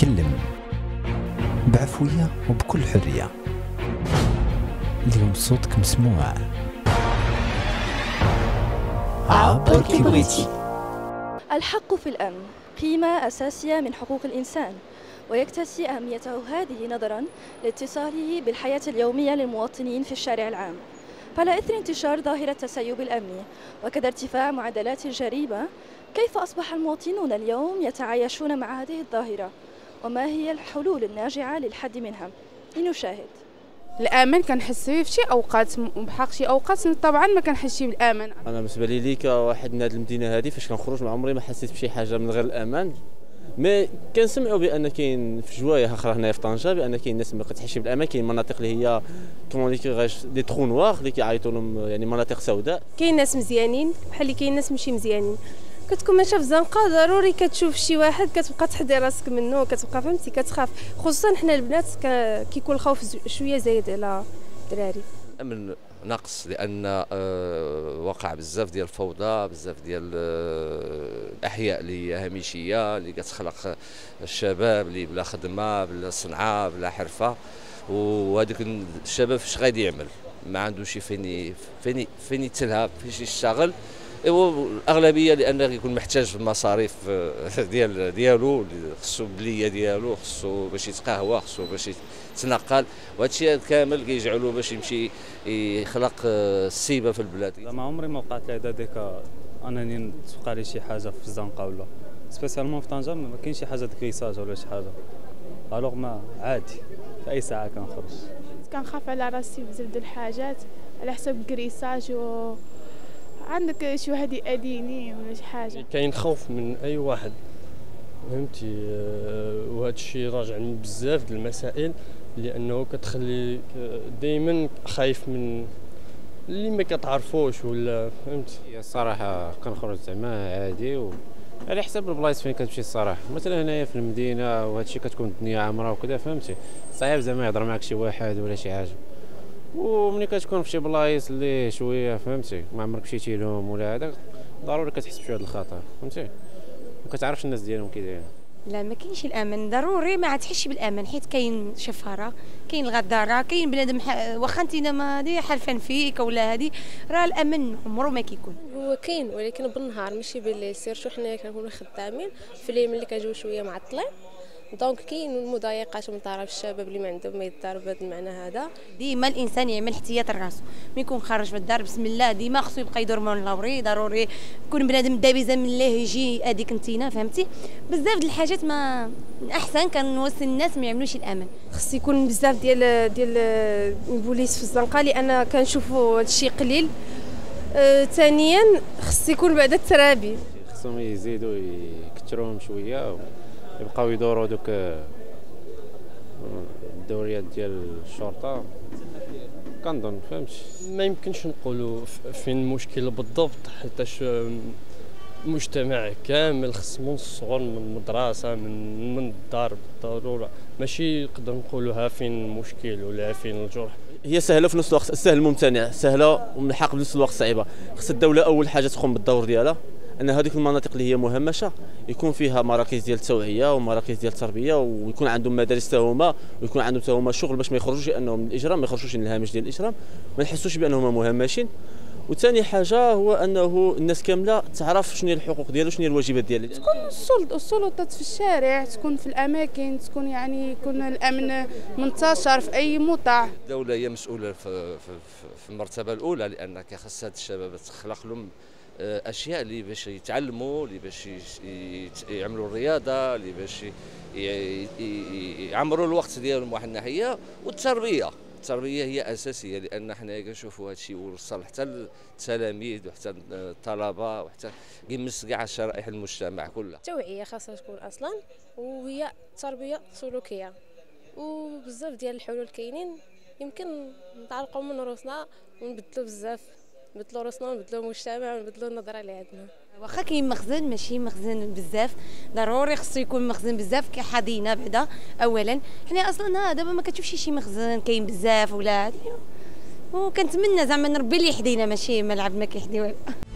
تكلم بعفوية وبكل حرية. اليوم صوتك مسموع. عبر كي بغيتي. الحق في الأمن قيمة أساسية من حقوق الإنسان، ويكتسي أهميته هذه نظراً لاتصاله بالحياة اليومية للمواطنين في الشارع العام. فعلى إثر انتشار ظاهرة التسيب الأمني وكذا ارتفاع معدلات الجريمة، كيف أصبح المواطنون اليوم يتعايشون مع هذه الظاهرة؟ وما هي الحلول الناجعة للحد منها؟ لنشاهد. الامن كنحس فيه في شي اوقات، بحق شي اوقات طبعا ما كنحسش بالامان. انا بالنسبه لي كواحد من هذه المدينه هذه فاش كنخرج ما عمري ما حسيت بشي حاجه من غير الامان. مي كنسمعوا بان كاين في جوايه اخرى هنايا في طنجه بان كاين ناس ما كتحسش بالامان، كاين مناطق اللي هي كومون دي ترو نوار اللي كيعيطوا لهم، يعني مناطق سوداء. كاين ناس مزيانين بحال اللي كاين ناس ماشي مزيانين. كتكون ماشيه في الزنقه ضروري كتشوف شي واحد كتبقى تحضي راسك منه، كتبقى فهمتي كتخاف، خصوصا حنا البنات كيكون الخوف شويه زايد على الدراري. الامن ناقص لان وقع بزاف ديال الفوضى، بزاف ديال الاحياء اللي هي هامشيه اللي كتخلق الشباب اللي بلا خدمه بلا صنعه بلا حرفه، وهذاك الشباب فاش غادي يعمل؟ ما عندوش فين يتلهى فاش يشتغل. الاغلبيه لانه يكون محتاج في المصاريف ديالو، خصو بليه ديالو، خصو باش يتقهوى، خصو باش يتنقل، وهذا الشيء كامل كيجعلو باش يمشي يخلق السيبه في البلاد. ما عمري ما وقعت لي هذيك انني توقع لي شي حاجه في الزنقه ولا سبيسيالمون في طنجه ما كاينش شي حاجه كريساج ولا شي حاجه، الوغ ما عادي في اي ساعه كنخرج. كنخاف على راسي بزاف د الحاجات على حسب الكريساج، و عندك شي واحد يأذيني ولا شي حاجه. كاين خوف من اي واحد فهمتي، وهذا الشيء راجع بزاف د المسائل لانه كتخلي دائما خايف من اللي ما كتعرفوش ولا فهمتي. الصراحه كنخرج زعما عادي على حسب البلايص فين كتمشي. الصراحه مثلا هنايا في المدينه وهذا الشيء كتكون الدنيا عامره وكذا فهمتي، صعيب زعما يهضر معك شي واحد ولا شي حاجه. وملي كتكون في شي بلايص اللي شويه فهمتي ما عمرك مشيتي لهم ولا هذا، ضروري كتحس بشويه الخطر فهمتي، ما كتعرفش الناس ديالهم كي دايرين. لا ما كاينش الامان، ضروري ما تحسش بالامان حيت كاين شفاره، كاين الغداره، كاين بنادم واخا انت ما دي حالفان فيك ولا هذه، راه الامن عمره ما كيكون. هو كاين ولكن بالنهار ماشي بالليل، سيرتو حنا كنكونوا خدامين في الليل ملي كنجيو شويه معطلين، دونك كاين المضايقات من طرف الشباب اللي ما عندهم ما يدار بهذا المعنى هذا. ديما الانسان يعمل احتياط لراسو، ملي يكون خارج من الدار بسم الله ديما خصو يبقى يدور من لوري، ضروري يكون بنادم دابزه من الله يجي هذيك انتينا فهمتي. بزاف د الحاجات ما احسن كنوصي الناس ما يعملوش الامن. خص يكون بزاف ديال البوليس في الزنقه لان كنشوفوا هذا الشيء قليل. ثانيا خص يكون بعد الترابي، خصهم يزيدوا يكثروهم شويه يبقاو يدوروا دوك الدوريات ديال الشرطه كنظن فهمتي. ما يمكنش نقولوا فين المشكل بالضبط، حيتاش المجتمع كامل خص من الصغر من المدرسه من الدار بالضروره، ماشي نقدر نقولوا ها فين المشكل ولا فين الجرح. هي سهله في نفس الوقت، السهل ممتنع، سهله ومن الحق في نفس الوقت صعيبه. خص الدوله اول حاجه تقوم بالدور ديالها، ان هذيك المناطق اللي هي مهمشه يكون فيها مراكز ديال التوعيه ومراكز ديال التربيه، ويكون عندهم مدارس حتى هما، ويكون عندهم حتى هما شغل باش ما يخرجوش لانهم من الاجرام، ما يخرجوش من الهامش ديال الاجرام، ما نحسوش بانهم مهمشين. وثاني حاجه هو انه الناس كامله تعرف شنو هي الحقوق ديالها وشنو هي الواجبات ديالها. تكون السلطات في الشارع، تكون في الاماكن، تكون يعني يكون الامن منتشر في اي مطاع. الدوله هي مسؤوله في المرتبه الاولى، لانك خاص هاد الشباب تخلق لهم اشياء اللي باش يتعلموا، اللي باش يعملوا الرياضه، اللي باش يعمروا الوقت ديالهم واحد الناحيه. والتربيه هي اساسيه، لان حنا كنشوفوا هذا الشيء وصل حتى للتلاميذ وحتى الطلبه وحتى كيمس كاع شرائح المجتمع كلها. التوعيه خاصها تكون اصلا، وهي تربيه سلوكيه، وبزاف ديال الحلول كاينين. يمكن نتعلقوا من روسنا ونبدلوا بزاف، نبدلوا روسنا ونبدلوا المجتمع ونبدلوا النظره اللي عندنا. واخا كاين مخزن ماشي مخزن بزاف، ضروري خصو يكون مخزن بزاف كحضينه بعدا. اولا حنا اصلا دابا ما كتشوفش شي مخزن كاين بزاف ولا هادي، وكنتمنى زعما ربي اللي يحدينا ماشي ملعب ما كيحدي والو.